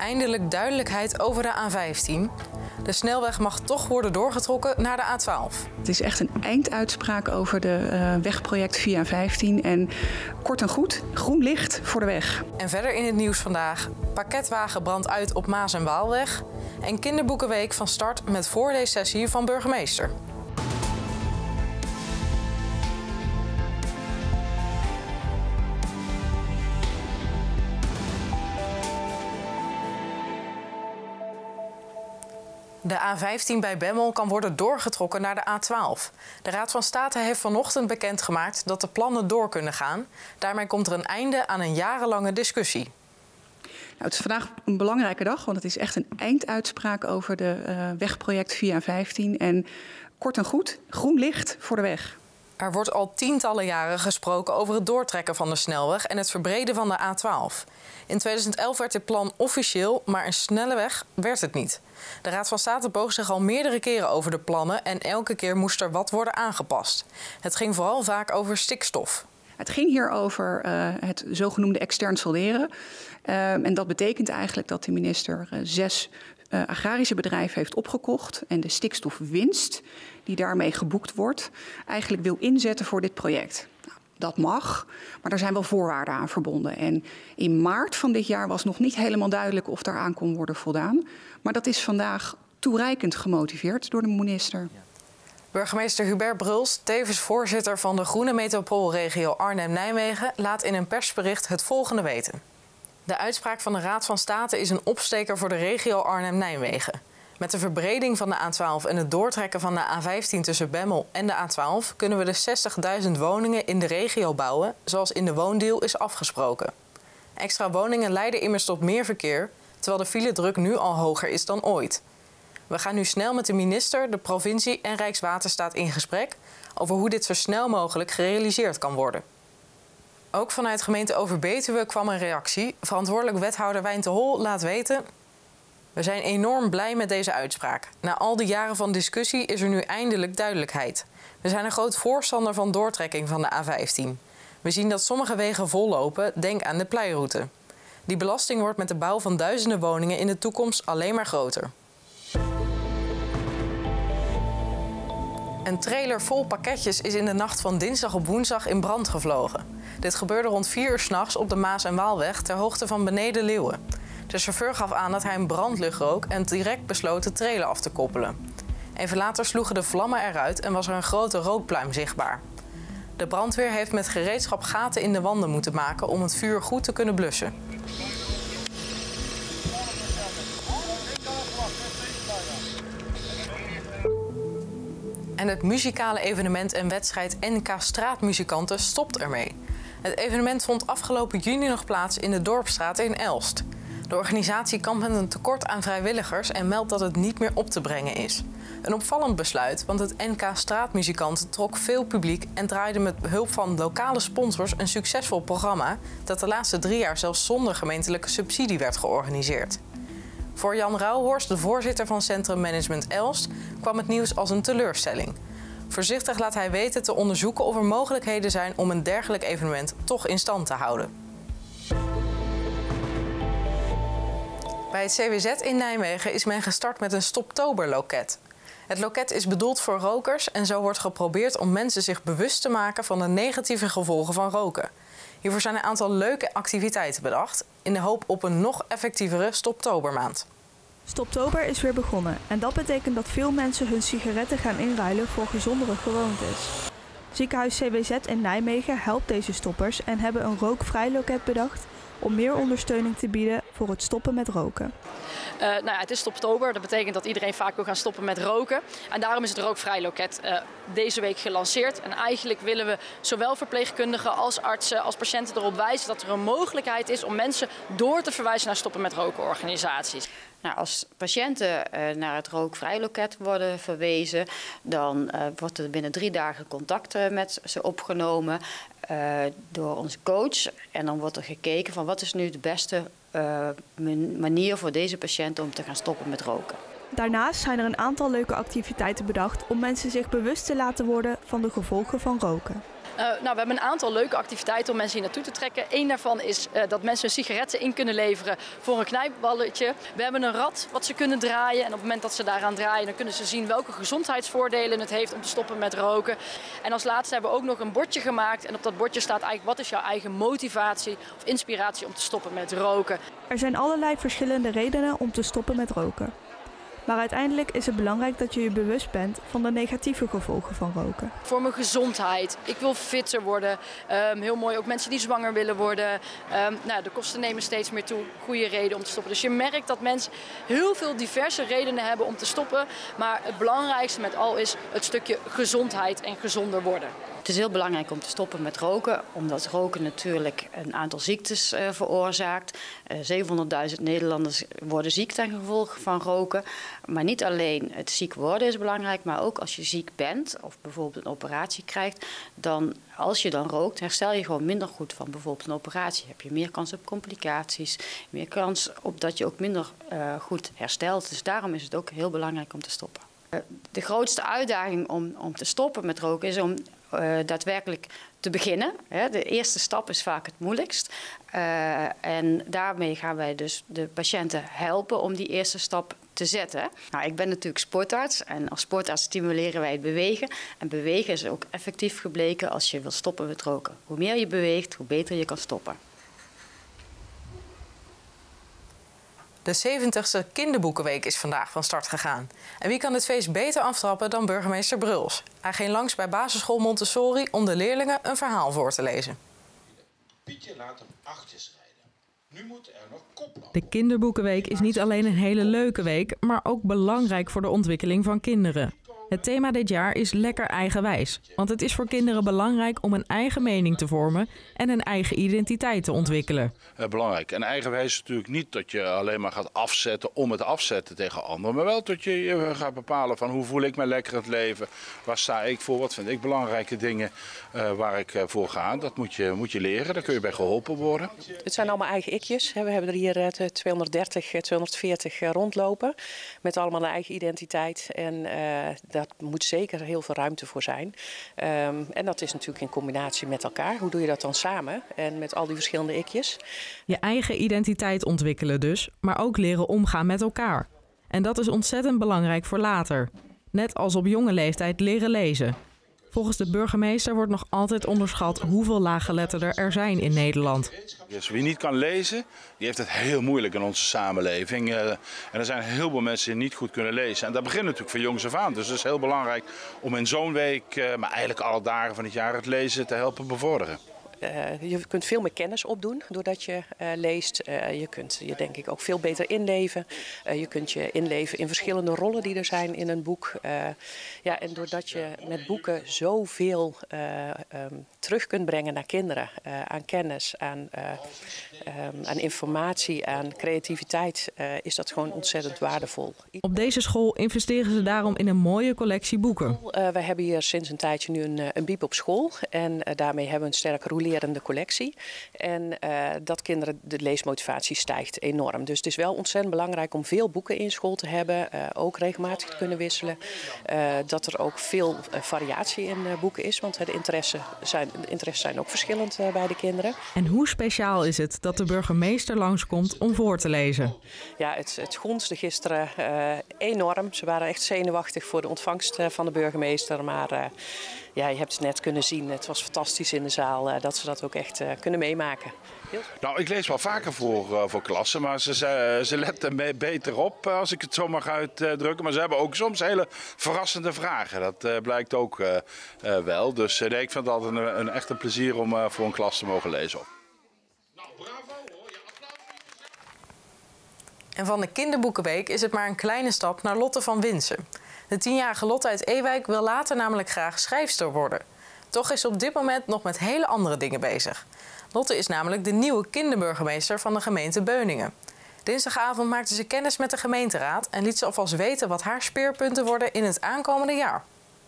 eindelijk duidelijkheid over de A15. De snelweg mag toch worden doorgetrokken naar de A12. Het is echt een einduitspraak over de wegproject via A15. En kort en goed, groen licht voor de weg. En verder in het nieuws vandaag. Pakketwagen brandt uit op Maas en Waalweg. En kinderboekenweek van start met voorleessessie van burgemeester. De A15 bij Bemmel kan worden doorgetrokken naar de A12. De Raad van State heeft vanochtend bekendgemaakt dat de plannen door kunnen gaan. Daarmee komt er een einde aan een jarenlange discussie. Nou, het is vandaag een belangrijke dag, want het is echt een einduitspraak over de wegproject via A15. En kort en goed, groen licht voor de weg. Er wordt al tientallen jaren gesproken over het doortrekken van de snelweg en het verbreden van de A12. In 2011 werd dit plan officieel, maar een snelle weg werd het niet. De Raad van State boog zich al meerdere keren over de plannen en elke keer moest er wat worden aangepast. Het ging vooral vaak over stikstof. Het ging hier over het zogenoemde extern solderen. En dat betekent eigenlijk dat de minister 6 agrarische bedrijven heeft opgekocht en de stikstofwinst die daarmee geboekt wordt eigenlijk wil inzetten voor dit project. Nou, dat mag, maar er zijn wel voorwaarden aan verbonden. En in maart van dit jaar was nog niet helemaal duidelijk of daaraan kon worden voldaan. Maar dat is vandaag toereikend gemotiveerd door de minister. Burgemeester Hubert Bruls, tevens voorzitter van de Groene Metropoolregio Arnhem-Nijmegen, laat in een persbericht het volgende weten. De uitspraak van de Raad van State is een opsteker voor de regio Arnhem-Nijmegen. Met de verbreding van de A12 en het doortrekken van de A15 tussen Bemmel en de A12 kunnen we de 60.000 woningen in de regio bouwen, zoals in de woondeal is afgesproken. Extra woningen leiden immers tot meer verkeer, terwijl de filedruk nu al hoger is dan ooit. We gaan nu snel met de minister, de provincie en Rijkswaterstaat in gesprek over hoe dit zo snel mogelijk gerealiseerd kan worden. Ook vanuit gemeente Overbetuwe kwam een reactie. Verantwoordelijk wethouder Wijn te Hol laat weten: we zijn enorm blij met deze uitspraak. Na al die jaren van discussie is er nu eindelijk duidelijkheid. We zijn een groot voorstander van doortrekking van de A15. We zien dat sommige wegen vollopen, denk aan de Pleiroute. Die belasting wordt met de bouw van duizenden woningen in de toekomst alleen maar groter. Een trailer vol pakketjes is in de nacht van dinsdag op woensdag in brand gevlogen. Dit gebeurde rond 4 uur 's nachts op de Maas en Waalweg ter hoogte van Beneden Leeuwen. De chauffeur gaf aan dat hij een brandlucht rook en direct besloot de trailer af te koppelen. Even later sloegen de vlammen eruit en was er een grote rookpluim zichtbaar. De brandweer heeft met gereedschap gaten in de wanden moeten maken om het vuur goed te kunnen blussen. En het muzikale evenement en wedstrijd NK Straatmuzikanten stopt ermee. Het evenement vond afgelopen juni nog plaats in de Dorpsstraat in Elst. De organisatie kampt met een tekort aan vrijwilligers en meldt dat het niet meer op te brengen is. Een opvallend besluit, want het NK Straatmuzikanten trok veel publiek en draaide met behulp van lokale sponsors een succesvol programma dat de laatste 3 jaar zelfs zonder gemeentelijke subsidie werd georganiseerd. Voor Jan Rauhorst, de voorzitter van Centrum Management Elst, kwam het nieuws als een teleurstelling. Voorzichtig laat hij weten te onderzoeken of er mogelijkheden zijn om een dergelijk evenement toch in stand te houden. Bij het CWZ in Nijmegen is men gestart met een Stoptober-loket. Het loket is bedoeld voor rokers en zo wordt geprobeerd om mensen zich bewust te maken van de negatieve gevolgen van roken. Hiervoor zijn een aantal leuke activiteiten bedacht in de hoop op een nog effectievere Stoptobermaand. Stoptober is weer begonnen en dat betekent dat veel mensen hun sigaretten gaan inruilen voor gezondere gewoontes. Ziekenhuis CWZ in Nijmegen helpt deze stoppers en hebben een rookvrij loket bedacht om meer ondersteuning te bieden voor het stoppen met roken. Het is Stoptober, dat betekent dat iedereen vaak wil gaan stoppen met roken. En daarom is het rookvrij loket deze week gelanceerd. En eigenlijk willen we zowel verpleegkundigen als artsen als patiënten erop wijzen dat er een mogelijkheid is om mensen door te verwijzen naar stoppen met roken organisaties. Nou, als patiënten naar het rookvrij loket worden verwezen, dan wordt er binnen 3 dagen contact met ze opgenomen door onze coach. En dan wordt er gekeken van wat is nu de beste manier voor deze patiënt om te gaan stoppen met roken. Daarnaast zijn er een aantal leuke activiteiten bedacht om mensen zich bewust te laten worden van de gevolgen van roken. We hebben een aantal leuke activiteiten om mensen hier naartoe te trekken. Eén daarvan is dat mensen hun sigaretten in kunnen leveren voor een knijpballetje. We hebben een rad wat ze kunnen draaien. En op het moment dat ze daaraan draaien, dan kunnen ze zien welke gezondheidsvoordelen het heeft om te stoppen met roken. En als laatste hebben we ook nog een bordje gemaakt. En op dat bordje staat eigenlijk wat is jouw eigen motivatie of inspiratie om te stoppen met roken. Er zijn allerlei verschillende redenen om te stoppen met roken. Maar uiteindelijk is het belangrijk dat je je bewust bent van de negatieve gevolgen van roken. Voor mijn gezondheid, ik wil fitter worden. Heel mooi, ook mensen die zwanger willen worden. De kosten nemen steeds meer toe. Goede reden om te stoppen. Dus je merkt dat mensen heel veel diverse redenen hebben om te stoppen. Maar het belangrijkste met al is het stukje gezondheid en gezonder worden. Het is heel belangrijk om te stoppen met roken, omdat roken natuurlijk een aantal ziektes veroorzaakt. 700.000 Nederlanders worden ziek ten gevolge van roken. Maar niet alleen het ziek worden is belangrijk, maar ook als je ziek bent of bijvoorbeeld een operatie krijgt, dan als je dan rookt, herstel je gewoon minder goed van bijvoorbeeld een operatie. Heb je meer kans op complicaties, meer kans op dat je ook minder goed herstelt. Dus daarom is het ook heel belangrijk om te stoppen. De grootste uitdaging om te stoppen met roken is om daadwerkelijk te beginnen. De eerste stap is vaak het moeilijkst. En daarmee gaan wij dus de patiënten helpen om die eerste stap te zetten. Nou, ik ben natuurlijk sportarts en als sportarts stimuleren wij het bewegen. En bewegen is ook effectief gebleken als je wil stoppen met roken. Hoe meer je beweegt, hoe beter je kan stoppen. De 70ste Kinderboekenweek is vandaag van start gegaan. En wie kan dit feest beter aftrappen dan burgemeester Bruls? Hij ging langs bij basisschool Montessori om de leerlingen een verhaal voor te lezen. Pietje laat hem achtjes rijden. Nu moet er nog koplampen. De Kinderboekenweek is niet alleen een hele leuke week, maar ook belangrijk voor de ontwikkeling van kinderen. Het thema dit jaar is lekker eigenwijs. Want het is voor kinderen belangrijk om een eigen mening te vormen en een eigen identiteit te ontwikkelen. Belangrijk. En eigenwijs is natuurlijk niet dat je alleen maar gaat afzetten om het afzetten tegen anderen. Maar wel dat je gaat bepalen van hoe voel ik me lekker in het leven. Waar sta ik voor? Wat vind ik belangrijke dingen waar ik voor ga? Dat moet je leren. Daar kun je bij geholpen worden. Het zijn allemaal eigen ikjes. We hebben er hier 230, 240 rondlopen. Met allemaal een eigen identiteit. En daar moet zeker heel veel ruimte voor zijn. En dat is natuurlijk in combinatie met elkaar. Hoe doe je dat dan samen? En met al die verschillende ikjes. Je eigen identiteit ontwikkelen dus, maar ook leren omgaan met elkaar. En dat is ontzettend belangrijk voor later. Net als op jonge leeftijd leren lezen. Volgens de burgemeester wordt nog altijd onderschat hoeveel laaggeletterden er zijn in Nederland. Dus wie niet kan lezen, die heeft het heel moeilijk in onze samenleving. En er zijn heel veel mensen die niet goed kunnen lezen. En dat begint natuurlijk van jongs af aan. Dus het is heel belangrijk om in zo'n week, maar eigenlijk alle dagen van het jaar, het lezen te helpen bevorderen. Je kunt veel meer kennis opdoen doordat je leest. Je kunt je denk ik ook veel beter inleven. Je kunt je inleven in verschillende rollen die er zijn in een boek. En doordat je met boeken zoveel terug kunt brengen naar kinderen. Aan kennis, aan informatie, aan creativiteit. Is dat gewoon ontzettend waardevol. Op deze school investeren ze daarom in een mooie collectie boeken. We hebben hier sinds een tijdje nu een bieb op school. En daarmee hebben we een sterk rolerende collectie. En dat kinderen, de leesmotivatie stijgt enorm. Dus het is wel ontzettend belangrijk om veel boeken in school te hebben. Ook regelmatig te kunnen wisselen. Dat er ook veel variatie in boeken is. Want de interesses zijn ook verschillend bij de kinderen. En hoe speciaal is het dat de burgemeester langskomt om voor te lezen? Ja, het gonsde gisteren enorm. Ze waren echt zenuwachtig voor de ontvangst van de burgemeester. Maar je hebt het net kunnen zien. Het was fantastisch in de zaal dat ze dat ook echt kunnen meemaken. Nou, ik lees wel vaker voor klassen, maar ze letten beter op, als ik het zo mag uitdrukken. Maar ze hebben ook soms hele verrassende vragen. Dat blijkt ook wel. Dus ik vind het altijd echt een plezier om voor een klas te mogen lezen. Nou, bravo hoor. Ja, applaus. En van de Kinderboekenweek is het maar een kleine stap naar Lotte van Winsen. De 10-jarige Lotte uit Ewijk wil later namelijk graag schrijfster worden. Toch is ze op dit moment nog met hele andere dingen bezig. Lotte is namelijk de nieuwe kinderburgemeester van de gemeente Beuningen. Dinsdagavond maakte ze kennis met de gemeenteraad en liet ze alvast weten wat haar speerpunten worden in het aankomende jaar.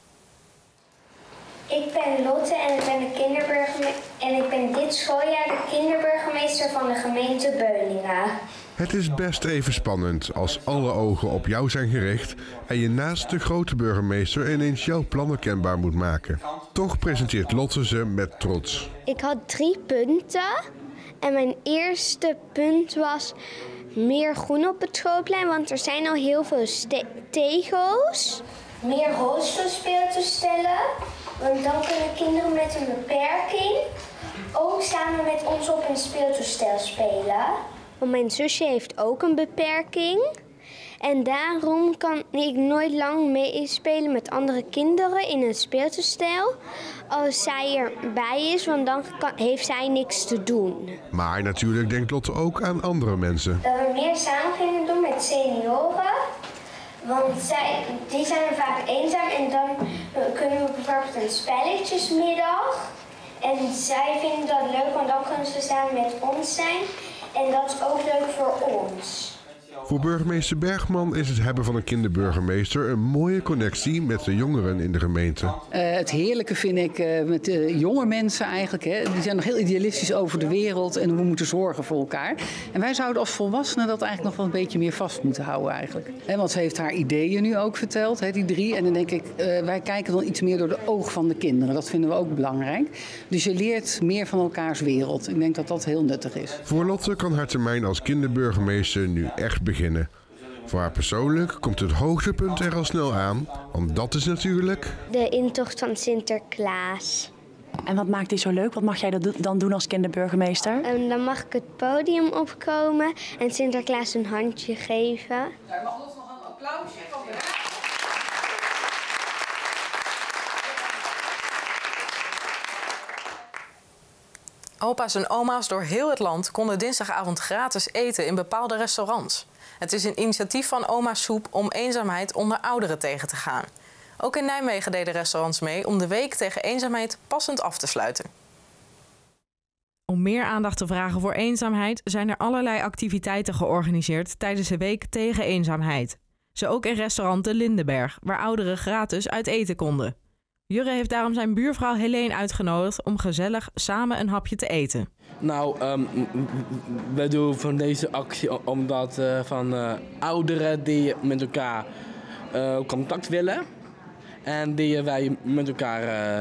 Ik ben Lotte en ik ben dit schooljaar de kinderburgemeester van de gemeente Beuningen. Het is best even spannend als alle ogen op jou zijn gericht en je naast de grote burgemeester ineens jouw plannen kenbaar moet maken. Toch presenteert Lotte ze met trots. Ik had 3 punten en mijn eerste punt was meer groen op het schoolplein, want er zijn al heel veel tegels. Meer rolstoelspeeltoestellen, want dan kunnen kinderen met een beperking ook samen met ons op een speeltoestel spelen. Want mijn zusje heeft ook een beperking. En daarom kan ik nooit lang meespelen met andere kinderen in een speeltoestel. Als zij erbij is, want dan heeft zij niks te doen. Maar natuurlijk denkt Lotte ook aan andere mensen. Dat we meer samen gingen doen met senioren. Want die zijn vaak eenzaam en dan kunnen we bijvoorbeeld een spelletjesmiddag. En zij vinden dat leuk, want dan kunnen ze samen met ons zijn. En dat is ook leuk voor ons. Voor burgemeester Bergman is het hebben van een kinderburgemeester een mooie connectie met de jongeren in de gemeente. Het heerlijke vind ik met de jonge mensen eigenlijk. Hè, die zijn nog heel idealistisch over de wereld en we moeten zorgen voor elkaar. En wij zouden als volwassenen dat eigenlijk nog wel een beetje meer vast moeten houden eigenlijk. Want ze heeft haar ideeën nu ook verteld, hè, die 3. En dan denk ik, wij kijken dan iets meer door de ogen van de kinderen. Dat vinden we ook belangrijk. Dus je leert meer van elkaars wereld. Ik denk dat dat heel nuttig is. Voor Lotte kan haar termijn als kinderburgemeester nu echt beginnen. Voor haar persoonlijk komt het hoogtepunt er al snel aan, want dat is natuurlijk de intocht van Sinterklaas. En wat maakt die zo leuk? Wat mag jij dan doen als kinderburgemeester? Dan mag ik het podium opkomen en Sinterklaas een handje geven. Ja, mag ons nog een applausje van de raad? Opa's en oma's door heel het land konden dinsdagavond gratis eten in bepaalde restaurants. Het is een initiatief van Oma Soep om eenzaamheid onder ouderen tegen te gaan. Ook in Nijmegen deden restaurants mee om de week tegen eenzaamheid passend af te sluiten. Om meer aandacht te vragen voor eenzaamheid zijn er allerlei activiteiten georganiseerd tijdens de week tegen eenzaamheid. Zo ook in restaurant De Lindenberg, waar ouderen gratis uit eten konden. Jurre heeft daarom zijn buurvrouw Helene uitgenodigd om gezellig samen een hapje te eten. Nou, we doen van deze actie omdat van ouderen die met elkaar contact willen. En die wij met elkaar...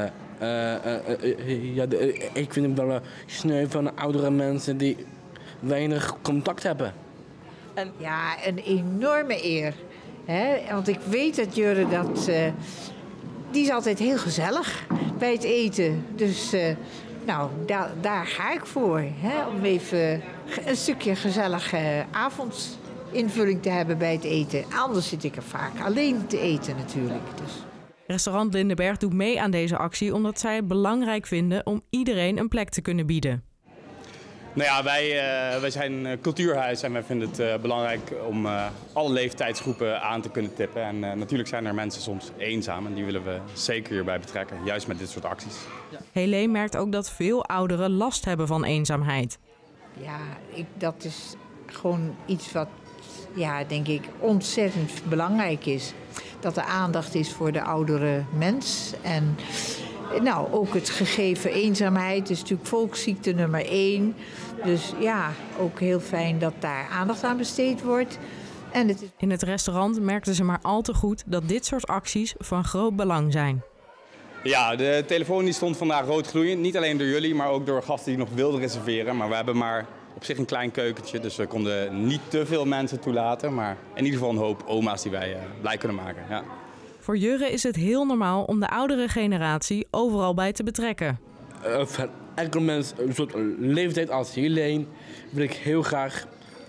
ik vind het wel sneu van oudere mensen die weinig contact hebben. Ja, een enorme eer. Hè? Want ik weet dat Jurre dat... die is altijd heel gezellig bij het eten. Dus nou, daar ga ik voor. Hè? Om even een stukje gezellige avondinvulling te hebben bij het eten. Anders zit ik er vaak alleen te eten natuurlijk. Dus. Restaurant Lindenberg doet mee aan deze actie omdat zij het belangrijk vinden om iedereen een plek te kunnen bieden. Nou ja, wij zijn een cultuurhuis en wij vinden het belangrijk om alle leeftijdsgroepen aan te kunnen tippen. En natuurlijk zijn er mensen soms eenzaam en die willen we zeker hierbij betrekken, juist met dit soort acties. Ja. Helene merkt ook dat veel ouderen last hebben van eenzaamheid. Ja, dat is gewoon iets wat, ja, denk ik, ontzettend belangrijk is. Dat er aandacht is voor de oudere mens. En nou, ook het gegeven eenzaamheid is natuurlijk volksziekte nummer 1. Dus ja, ook heel fijn dat daar aandacht aan besteed wordt. En in het restaurant merkten ze maar al te goed dat dit soort acties van groot belang zijn. Ja, de telefoon die stond vandaag rood gloeiend. Niet alleen door jullie, maar ook door gasten die nog wilden reserveren. Maar we hebben maar op zich een klein keukentje, dus we konden niet te veel mensen toelaten. Maar in ieder geval een hoop oma's die wij blij kunnen maken. Ja. Voor Jurre is het heel normaal om de oudere generatie overal bij te betrekken. Van elke mens, een soort leeftijd als Helene, wil ik heel graag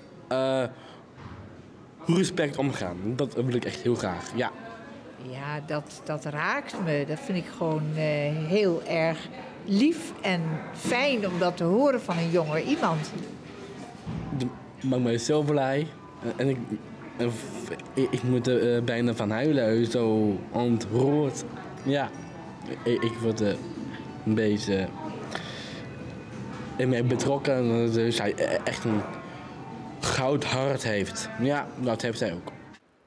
respect omgaan. Dat wil ik echt heel graag, ja. Ja, dat raakt me. Dat vind ik gewoon heel erg lief en fijn om dat te horen van een jonger iemand. Dat maakt mij zo blij. En ik moet er bijna van huilen, zo ontroerd. Ja, ik word een beetje in mij betrokken. Dus hij echt een goud hart heeft. Ja, dat heeft hij ook.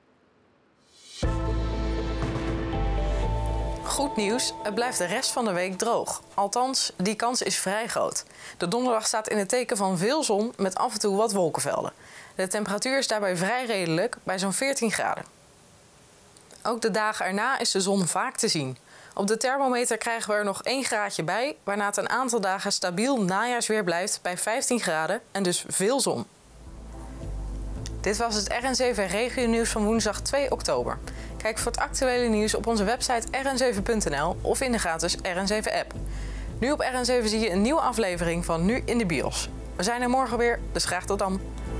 Goed nieuws, het blijft de rest van de week droog. Althans, die kans is vrij groot. De donderdag staat in het teken van veel zon met af en toe wat wolkenvelden. De temperatuur is daarbij vrij redelijk, bij zo'n 14 graden. Ook de dagen erna is de zon vaak te zien. Op de thermometer krijgen we er nog 1 graadje bij, waarna het een aantal dagen stabiel najaarsweer blijft bij 15 graden en dus veel zon. Dit was het RN7 Regionieuws van woensdag 2 oktober. Kijk voor het actuele nieuws op onze website rn7.nl of in de gratis RN7-app. Nu op RN7 zie je een nieuwe aflevering van Nu in de Bios. We zijn er morgen weer, dus graag tot dan.